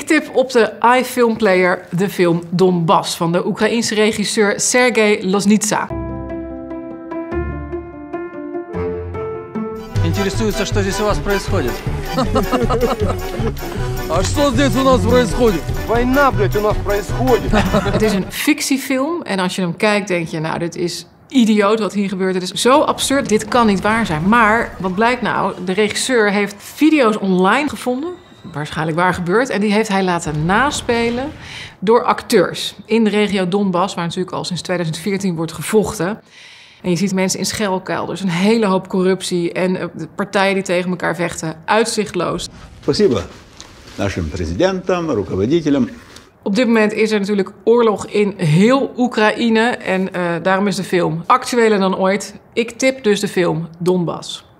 Ik tip op de iFilm Player de film Donbass van de Oekraïense regisseur Sergej Loznitsa. Интересуется, что здесь у вас происходит. А что здесь у нас происходит? Война, блядь, у нас происходит. Het is een fictiefilm en als je hem kijkt denk je, nou, dit is idioot wat hier gebeurt. Het is zo absurd, dit kan niet waar zijn. Maar wat blijkt nou? De regisseur heeft video's online gevonden, waarschijnlijk waar gebeurd, en die heeft hij laten naspelen door acteurs in de regio Donbass, waar natuurlijk al sinds 2014 wordt gevochten. En je ziet mensen in schuilkelders, een hele hoop corruptie en partijen die tegen elkaar vechten, uitzichtloos. Спасибо нашим президентам, руководителям. Op dit moment is er natuurlijk oorlog in heel Oekraïne en daarom is de film actueler dan ooit. Ik tip dus de film Donbass.